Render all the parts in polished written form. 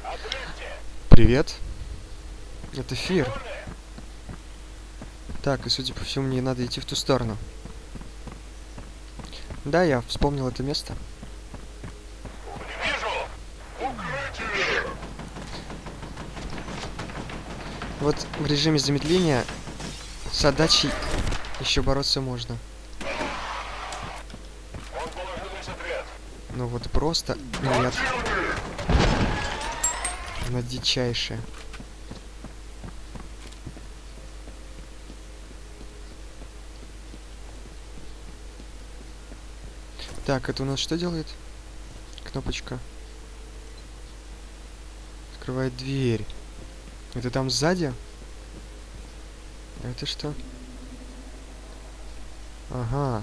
Привет. Это Фир. Так, и судя по всему, мне надо идти в ту сторону. Да, я вспомнил это место. Вот в режиме замедления с отдачей еще бороться можно. Ну вот просто нет. Она дичайшая. Так, это у нас что делает? Кнопочка. Открывает дверь. Это там сзади? Это что? Ага.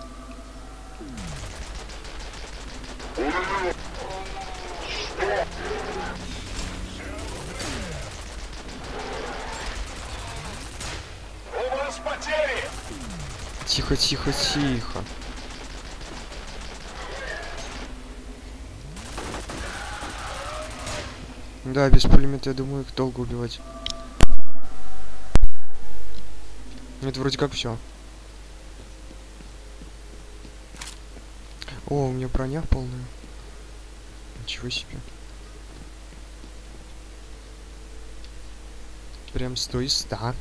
Тихо, тихо, тихо. Да, без пулемета, я думаю, их долго убивать. Это вроде как все. О, у меня броня полная. Ничего себе. Прям 100 из 100.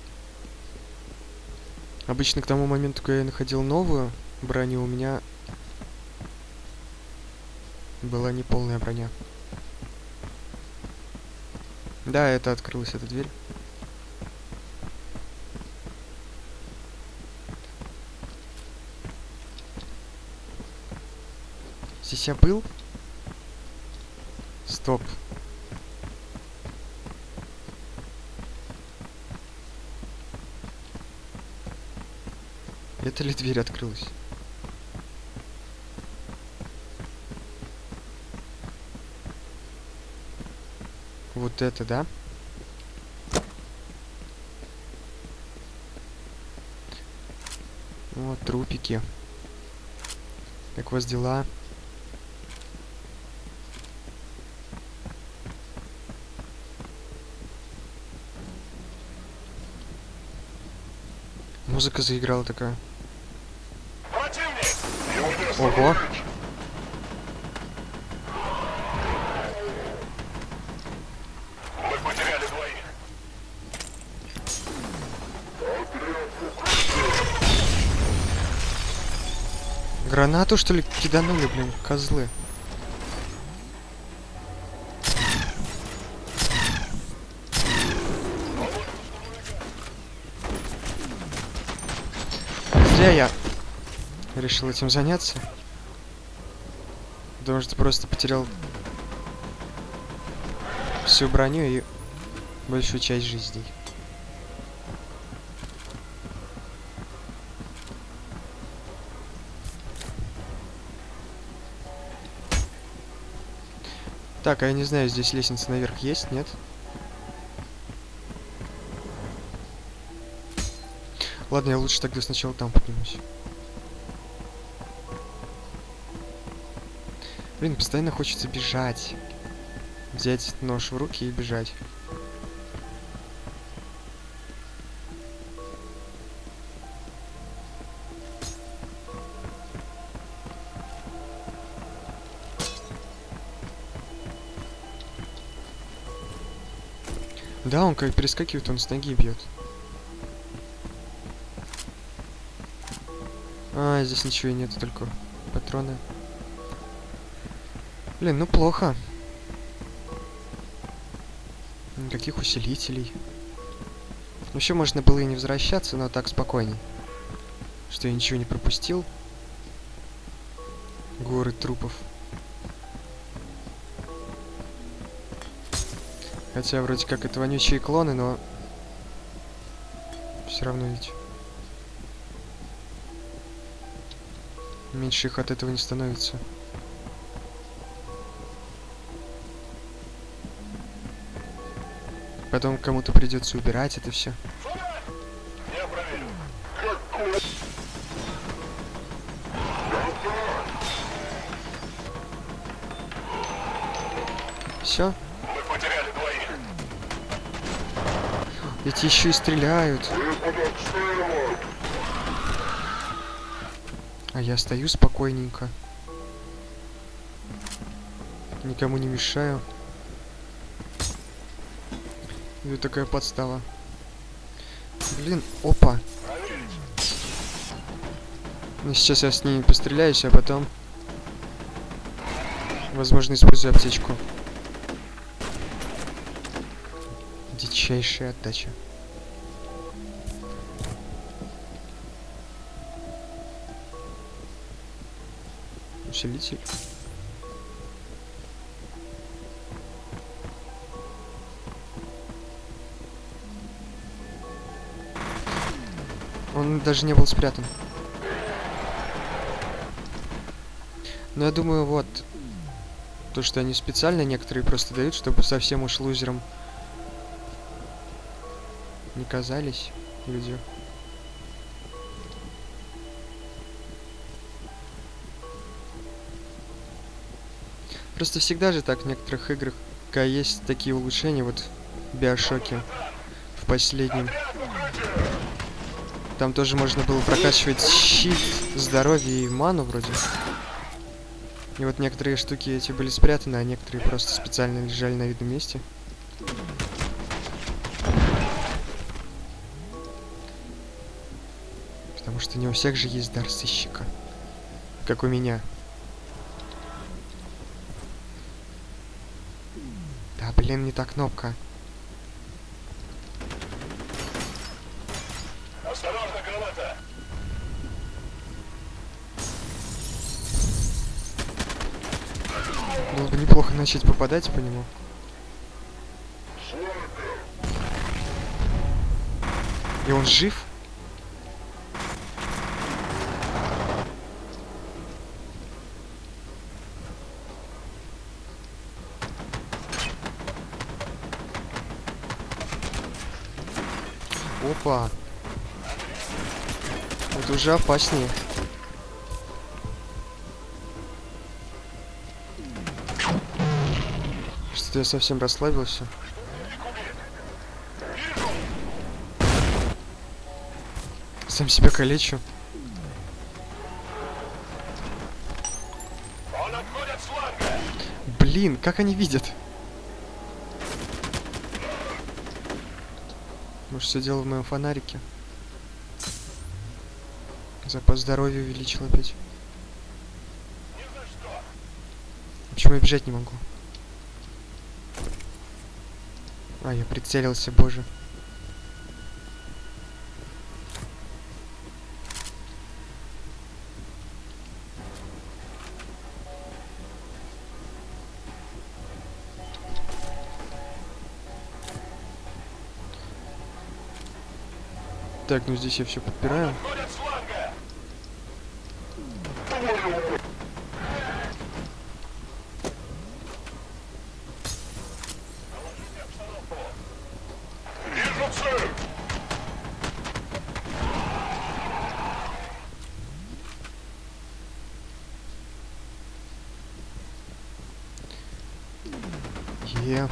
Обычно к тому моменту, когда я находил новую броню, у меня была неполная броня. Да, это открылась эта дверь. Здесь я был? Стоп. Это ли дверь открылась? Вот это, да? Вот трупики. Как у вас дела? Музыка заиграла такая. Ого! Гранату, что ли, киданули, блин, козлы. Зря я решил этим заняться. Потому что просто потерял всю броню и большую часть жизней. Так, а я не знаю, здесь лестница наверх есть, нет? Ладно, я лучше тогда сначала там поднимусь. Блин, постоянно хочется бежать. Взять нож в руки и бежать. Да, он как перескакивает, он с ноги бьет. А, здесь ничего и нет, только патроны. Блин, ну плохо. Никаких усилителей. Вообще можно было и не возвращаться, но так спокойней. Что я ничего не пропустил. Горы трупов. Хотя вроде как это вонючие клоны, но все равно ведь меньше их от этого не становится. Потом кому-то придется убирать это все. Все. Потеряли двоих. Эти еще и стреляют. А я стою спокойненько. Никому не мешаю. Это такая подстава. Блин, опа. Ну, сейчас я с ними постреляюсь, а потом, возможно, использую аптечку. Дичайшая отдача. Усилитель. Он даже не был спрятан. Но я думаю, вот то, что они специально некоторые просто дают, чтобы совсем уж лузером не казались люди. Просто всегда же так в некоторых играх есть такие улучшения, вот в Биошоке, в последнем. Там тоже можно было прокачивать щит, здоровье и ману вроде. И вот некоторые штуки эти были спрятаны, а некоторые просто специально лежали на видном месте. Потому что не у всех же есть дар сыщика. Как у меня. Да, блин, не та кнопка. Осторожно, граната. Было бы неплохо начать попадать по нему. И он жив? Опа. Это уже опаснее. Что-то я совсем расслабился. Сам себя калечу. Он отходит с фланга. Блин, как они видят? Может, все дело в моем фонарике? Запас здоровья увеличил опять. Ни за что. Почему я бежать не могу? А, я прицелился, боже. Так, ну здесь я все подпираю. Отходит с фланга. Вижу цель. Е.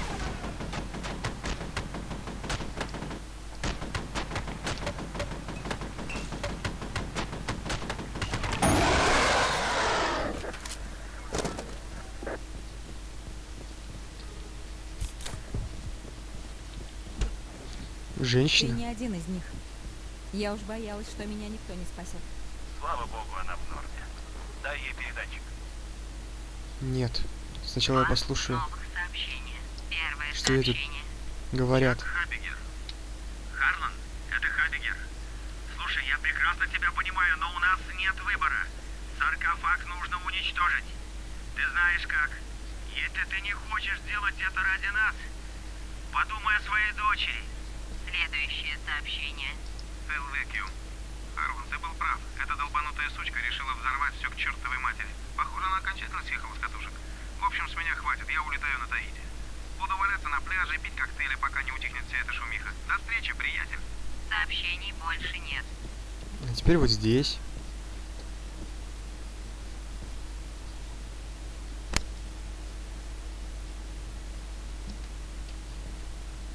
Ты Женщина. не один из них. Я уж боялась, что меня никто не спасет. Слава богу, она в норме. Дай ей передатчик. Нет. Сначала я послушаю, Новых сообщений. Первое что это сообщение. говорят. Хабигер. Харлан, это Хабигер. Слушай, я прекрасно тебя понимаю, но у нас нет выбора. Саркофаг нужно уничтожить. Ты знаешь как. Если ты не хочешь делать это ради нас, подумай о своей дочери. Следующее сообщение. ЛВК. Харлан, ты был прав. Эта долбанутая сучка решила взорвать все к чертовой матери. Похоже, она окончательно съехала с катушек. В общем, с меня хватит, я улетаю на Таити. Буду валяться на пляже и пить коктейли, пока не утихнет вся эта шумиха. До встречи, приятель. Сообщений больше нет. А теперь вот здесь.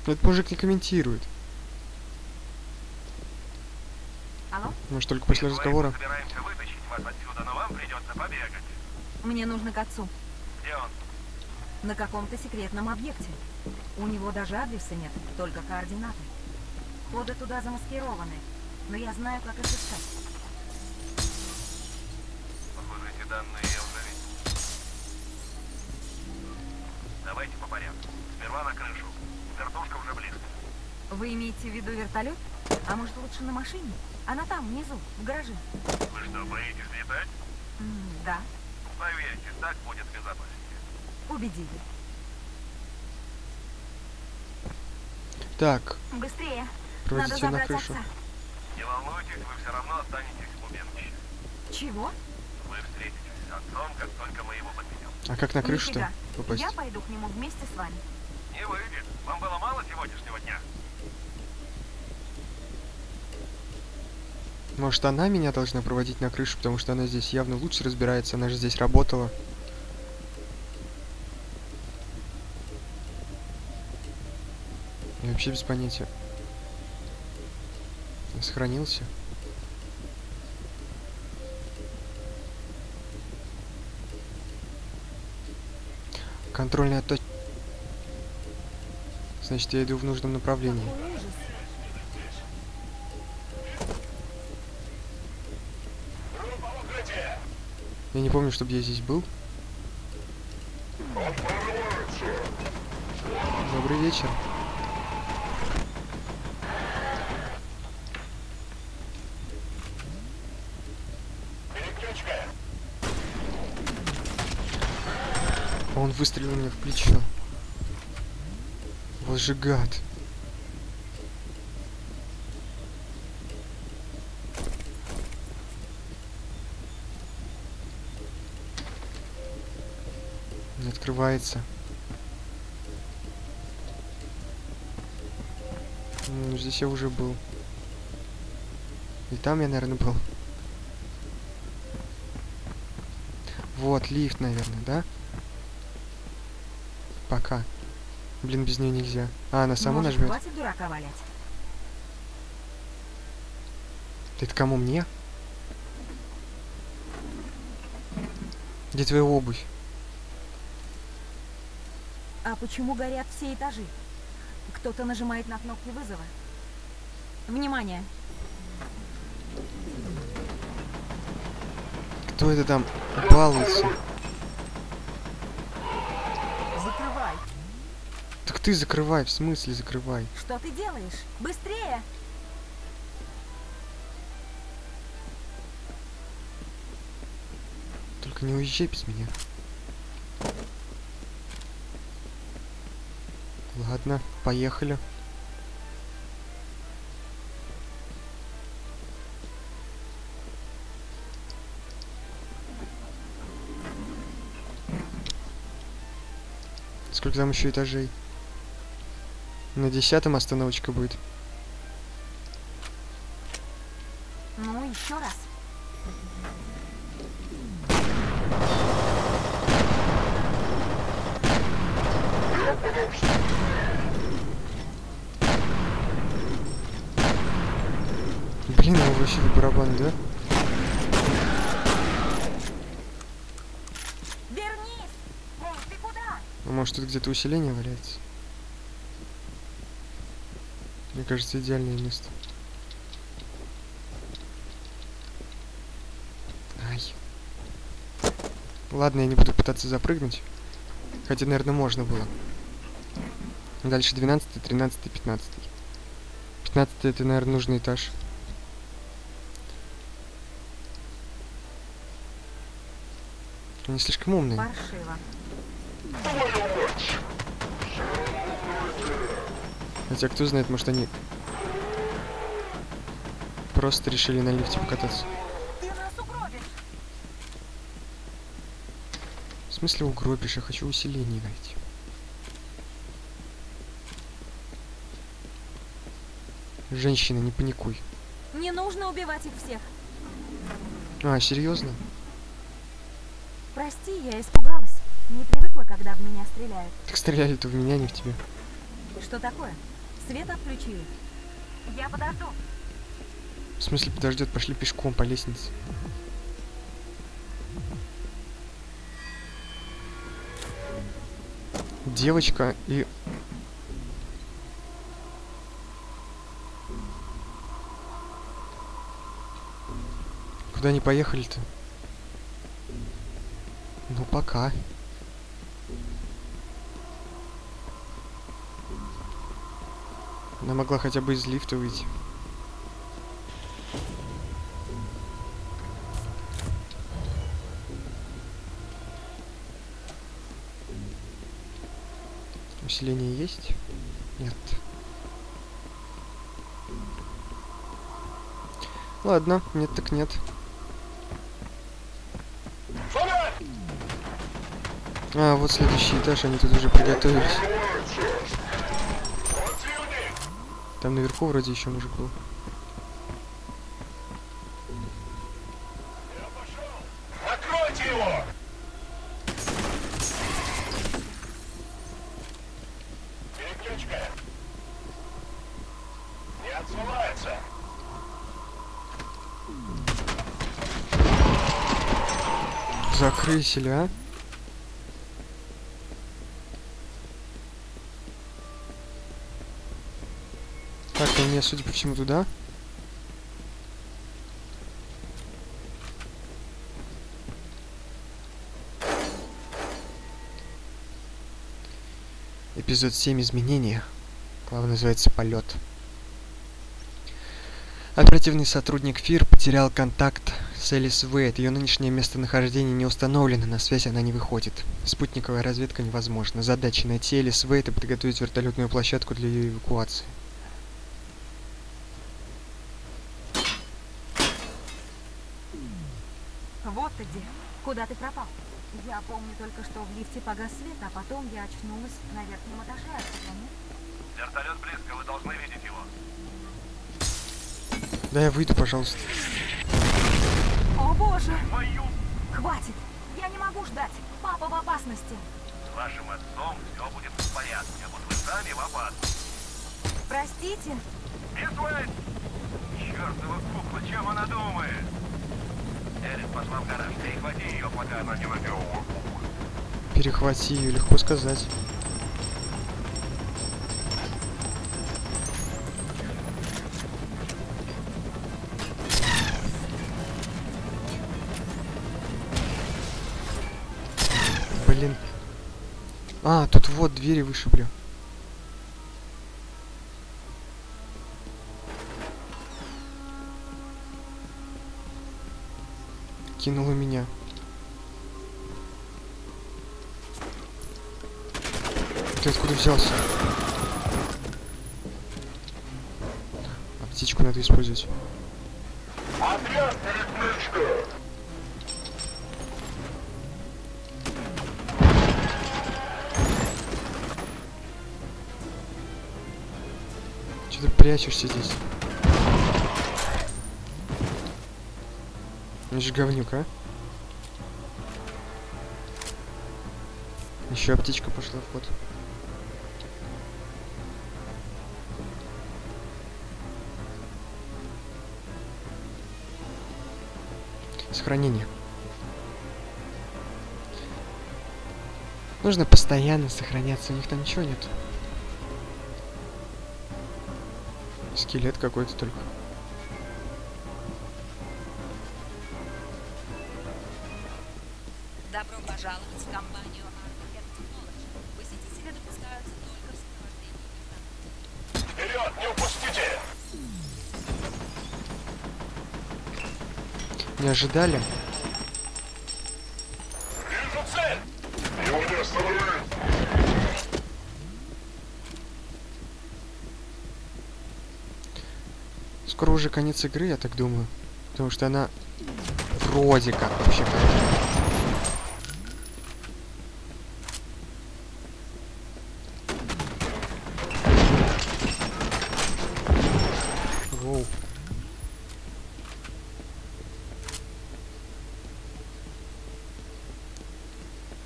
Этот мужик не комментирует. Алло? Может, только после разговора. Собираемся вытащить вас отсюда, но вам придется побегать. Мне нужно к отцу. Где он? На каком-то секретном объекте. У него даже адреса нет, только координаты. Ходы туда замаскированы, но я знаю, как их искать. Похоже, эти данные я уже видел. Давайте по порядку. Сперва на крышу. Вертушка уже близко. Вы имеете в виду вертолет? А может, лучше на машине? Она там, внизу, в гараже. Вы что, боитесь летать? Да, Поверьте, так будет безопаснее. убедили. Так, Быстрее. Надо проводите на забрать крышу. отца. Не волнуйтесь, вы все равно останетесь в убежище. Чего? Вы встретитесь с отцом, как только мы его подведем. А как на крышу-то Нифига. попасть? Я пойду к нему вместе с вами. Не выйдет. Вам было мало сегодняшнего дня? Может, она меня должна проводить на крышу, потому что она здесь явно лучше разбирается, она же здесь работала. Я вообще без понятия. Я сохранился. Контрольная точка. Значит, я иду в нужном направлении. Какой ужас. Я не помню, чтобы я здесь был. Добрый вечер. Он выстрелил мне в плечо. Вот же гад. Не открывается. Ну, здесь я уже был. И там я, наверное, был. Вот, лифт, наверное, да? Пока. Блин, без нее нельзя. А, она сама Может, нажмет. хватит дурака валять? Ты это кому, мне? Где твоя обувь? А почему горят все этажи? Кто-то нажимает на кнопки вызова. Внимание! Кто это там балуется? Закрывай! Так ты закрывай, в смысле закрывай? Что ты делаешь? Быстрее! Только не уезжай без меня. Ладно, поехали. Сколько там еще этажей? На 10-м остановочка будет. Ну, еще раз. Блин, его вообще в барабан, да? Вернись! Эй, ты куда? А может тут где-то усиление валяется? Мне кажется, идеальное место. Ай. Ладно, я не буду пытаться запрыгнуть. Хотя, наверное, можно было. Дальше 12, 13, 15. 15 это, наверное, нужный этаж. Они слишком умные. Паршиво. Хотя, кто знает, может, они просто решили на лифте покататься. Ты нас угробишь! В смысле угробишь? Я хочу усиление найти. Женщина, не паникуй. Не нужно убивать их всех. А, серьезно? Прости, я испугалась. Не привыкла, когда в меня стреляют. Так стреляли-то в меня, не в тебя. Что такое? Свет отключили. Я подожду. В смысле подождет, пошли пешком по лестнице. Девочка и... Куда они поехали-то? Ну, пока. Она могла хотя бы из лифта выйти. Усиление есть? Нет. Ладно, нет так нет. А, вот следующий этаж, они тут уже приготовились. Там наверху вроде еще мужик был. Накройте его! Переключка. Не отзывается. Закрысили, а? Так, у меня, судя по всему, туда. Эпизод 7. Изменения. Глава называется «Полет». Оперативный сотрудник ФИР потерял контакт с Элис Вейт. Ее нынешнее местонахождение не установлено, на связь она не выходит. Спутниковая разведка невозможна. Задача найти Элис Вейт и подготовить вертолетную площадку для ее эвакуации. Вот ты где. Куда ты пропал? Я помню только, что в лифте погас свет, а потом я очнулась на верхнем этаже. Отсюда нет? Вертолет близко, вы должны видеть его. Да, я выйду, пожалуйста. О боже! Твою! Хватит! Я не могу ждать! Папа в опасности! С вашим отцом все будет в порядке, а вот вы сами в опасности. Простите? Мисс Уэйт! Чёртова кукла, чем она думает? Элис пошла в гараж, перехвати ее, пока она не выиграла. Перехвати ее, легко сказать. Блин. А, тут вот двери вышибли. Кинула меня. Ты откуда взялся? Аптечку надо использовать. Отряд, переключка! Че ты прячешься здесь? Ну же говнюк, а? Еще аптечка пошла в ход. Сохранение. Нужно постоянно сохраняться, у них там ничего нет. Скелет какой-то только. Добро пожаловать в компанию Armageddon Technology. Посетители допускаются только в сопровождении вертолета. Вперед, не упустите! Не ожидали? Вижу цель! Его не остановить! Скоро уже конец игры, я так думаю. Потому что она вроде как вообще как. Воу.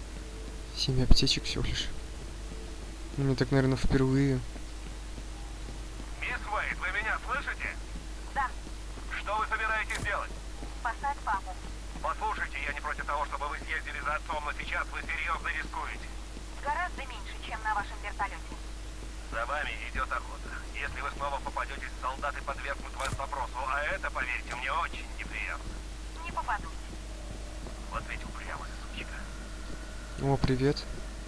Семь аптечек всего лишь. Мне так, наверное, впервые. Что вы собираетесь делать? Спасать папу. Послушайте, я не против того, чтобы вы съездили за отцом, но сейчас вы серьезно рискуете. Гораздо меньше, чем на вашем вертолете. За вами идет охота. Если вы снова попадетесь, солдаты подвергнут вас допросу, а это, поверьте мне, очень неприятно. Не попадусь. Вот ведь упрямая сучка. О, привет.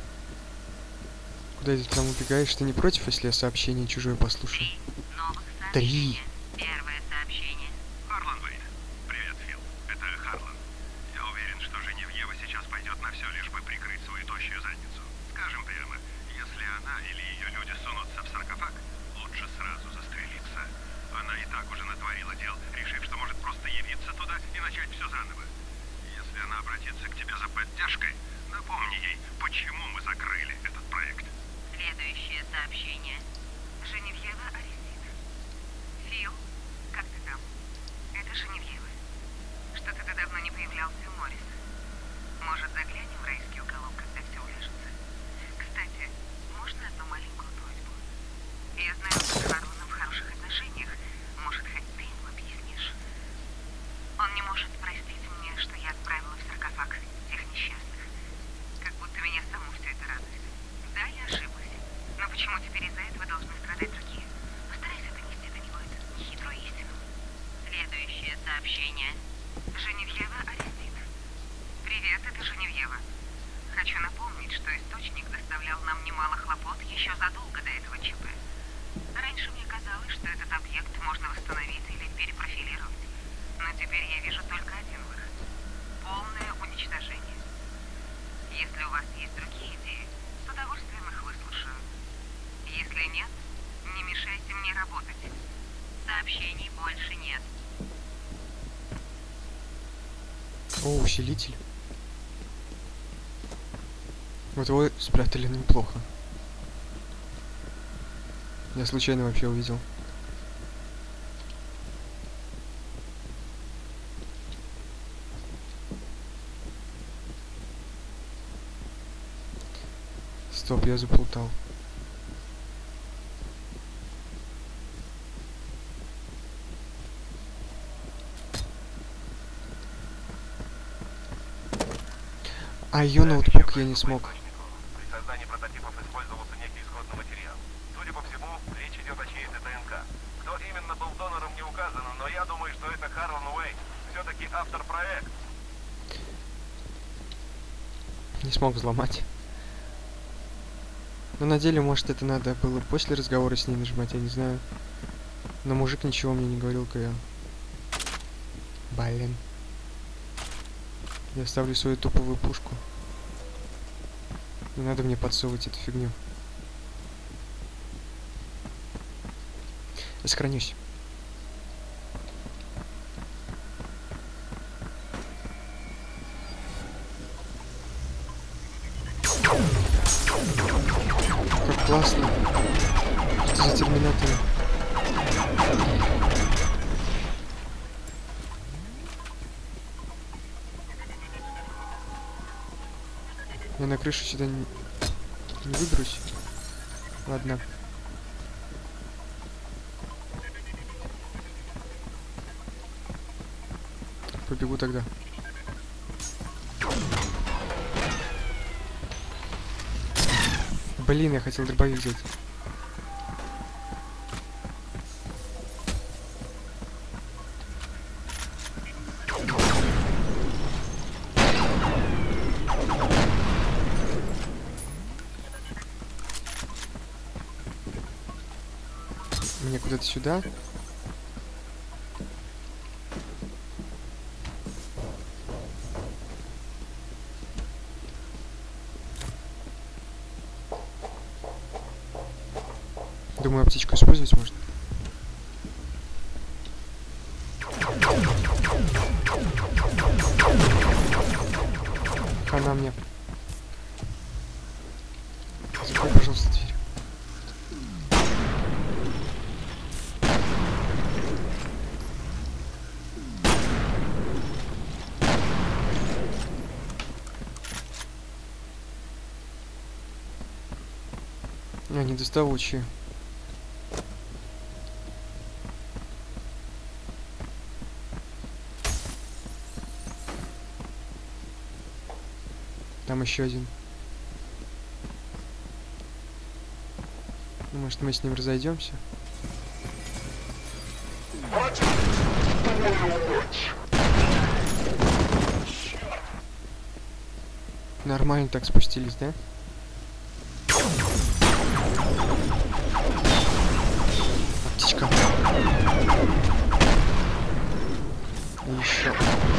Куда ты там убегаешь? Ты не против, если я сообщение чужое послушаю? Новых 3. Первое сообщение. Харлан Вейн. Привет, Фил. Это Харлан. Я уверен, что Женевьева сейчас пойдет на все, лишь бы прикрыть свою тощую задницу. Скажем прямо, если она или ее люди сунутся в саркофаг, лучше сразу застрелиться. Она и так уже натворила дел, решив, что может просто явиться туда и начать все заново. Если она обратится к тебе за поддержкой, напомни ей, почему мы закрыли этот проект. Следующее сообщение. Женевьева арестит. Фил, как ты там? Это Женевьева. Что-то ты давно не появлялся у Морриса. Может, заглянем в райский уголок, когда все уляжется? Кстати, можно одну маленькую просьбу? Я знаю, что с Харланом в хороших отношениях. Может, хоть ты ему объяснишь? Он не может простить мне, что я отправила в саркофаг тех несчастных. Как будто меня саму все это радует. Да, я ошиблась. Но почему теперь из-за этого должны страдать другие? Постарайся донести до него эту нехитрую истину. Следующее сообщение. Женевьева арестит. Привет, это Женевьева. Хочу напомнить, что источник доставлял нам немало хлопот еще задолго до этого ЧП. Раньше мне казалось, что этот объект можно восстановить или перепрофилировать. Но теперь я вижу только один выход. Полное уничтожение. Если у вас есть другие идеи, с удовольствием их выслушаю. Если нет, не мешайте мне работать. Сообщений больше нет. О, усилитель. Вот его спрятали неплохо. Я случайно вообще увидел. Стоп, я заплутал. А ее ноутбук я не смог. При создании прототипов использовался некий исходный материал. Судя по всему, речь идет о чьей-то ДНК. Кто именно был донором, не указано, но я думаю, что это Харлан Уэйн. Все-таки автор проекта. Не смог взломать. Но на деле, может, это надо было после разговора с ней нажимать, я не знаю. Но мужик ничего мне не говорил, когда... Блин. Я ставлю свою туповую пушку. Не надо мне подсовывать эту фигню. Я сохранюсь. Как классно. Что за терминаторы? Я на крышу сюда не выберусь. Ладно. Побегу тогда. Блин, я хотел дробовик взять. Мне куда-то сюда. Думаю, аптечку использовать можно. Хана мне. Закрой, пожалуйста, дверь. Они доставучие. Там еще один. Ну, может, мы с ним разойдемся? Хватит! Твою мать! Нормально так спустились, да? Птичка. И еще.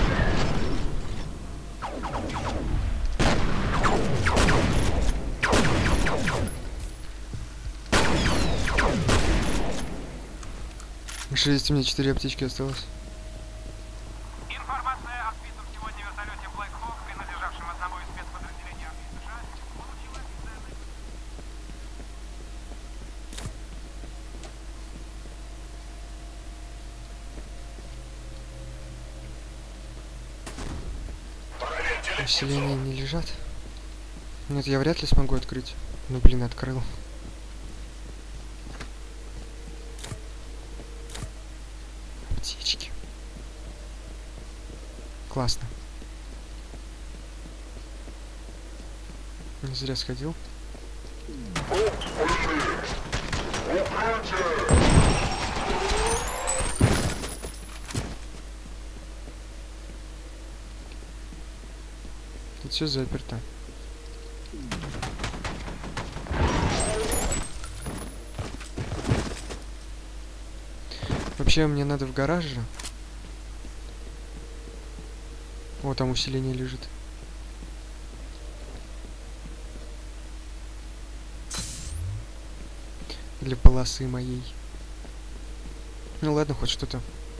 Шесть, у меня 4 аптечки осталось. Информация о сбитом сегодня вертолете Black Hawk, принадлежавшем одному из спецподразделений армии США, получила официальное... Проверьте Усиления не лежат. Нет, я вряд ли смогу открыть. Ну блин, открыл. Аптечки. Классно. Не зря сходил. Тут все заперто. Вообще мне надо в гараж же. О, там усиление лежит. Для полосы моей. Ну ладно, хоть что-то.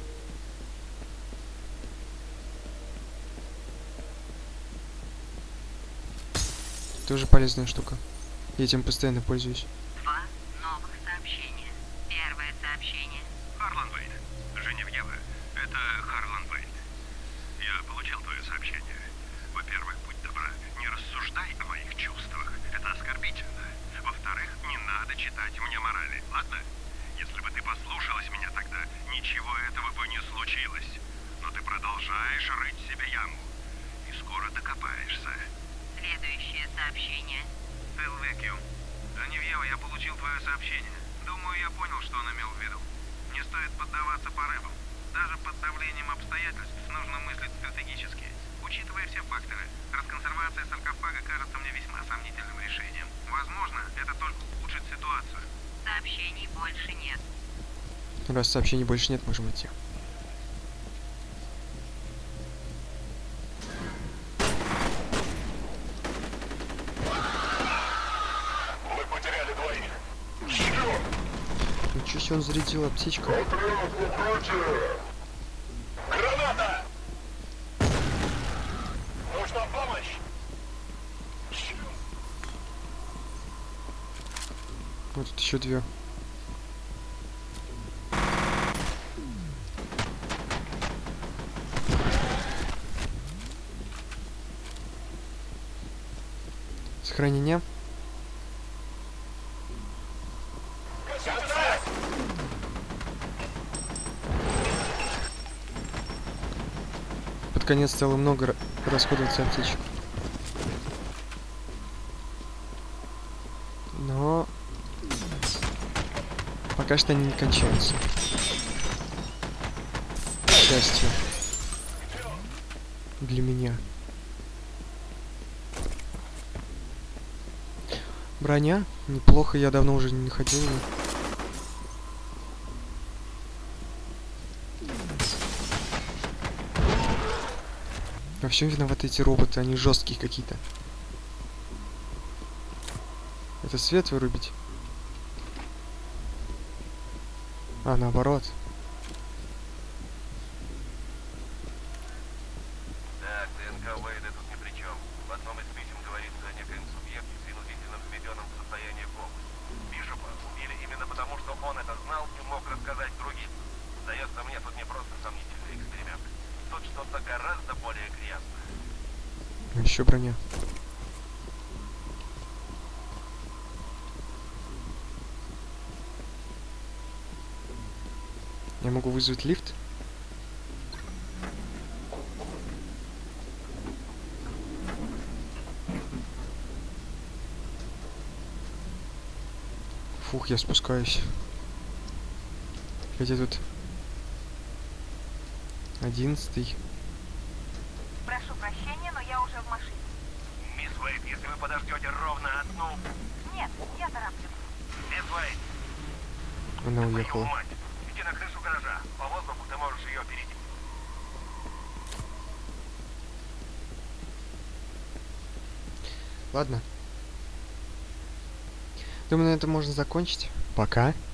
Тоже полезная штука. Я этим постоянно пользуюсь. Два новых сообщения. Первое сообщение. Харлан Вейт. Женевьева. Это Харлан Вейт. Я получил твое сообщение. Во-первых, будь добра, не рассуждай о моих чувствах. Это оскорбительно. Во-вторых, не надо читать мне морали, ладно? Если бы ты послушалась меня тогда, ничего этого бы не случилось. Но ты продолжаешь рыть себе яму. И скоро докопаешься. Следующее сообщение. Фил Векью. Женевьева, я получил твое сообщение. Думаю, я понял, что он имел в виду. Не стоит поддаваться порывам. Даже под давлением обстоятельств нужно мыслить стратегически. Учитывая все факторы, расконсервация саркофага кажется мне весьма сомнительным решением. Возможно, это только ухудшит ситуацию. Сообщений больше нет. Раз сообщений больше нет, можем идти. Мы потеряли двоих. Черт! Ничего себе, он зарядил аптечку. Отряд в укрытие! Граната! Нужна помощь! Черт! Вот тут еще две. Сохранение. Контакт! Под конец стало много расходоваться аптечек. Но пока что они не кончаются. К счастью. Для меня. Броня. Неплохо, я давно уже не ходил. Во всем виноваты эти роботы, они жесткие какие-то. Это свет вырубить? А, наоборот. Так, ДНК Уэйда тут ни при чем. В одном из писем говорится о некоем субъекте с принудительно введенным в состояние комы. Бишопа убили именно потому, что он это знал и мог рассказать другим. Сдается мне, тут не просто сомнительный эксперимент. Тут что-то гораздо более грязное. Еще броня. Я могу вызвать лифт? Фух, я спускаюсь. Хотя тут 11-й. Прошу прощения, но я уже в машине. Мисс Уэйт, если вы подождете ровно одну... Нет, я тороплюсь. Мисс Уэйт, Она твою уехала. мать, иди на крышу гаража. По воздуху ты можешь ее опередить. Ладно. Думаю, на этом можно закончить. Пока.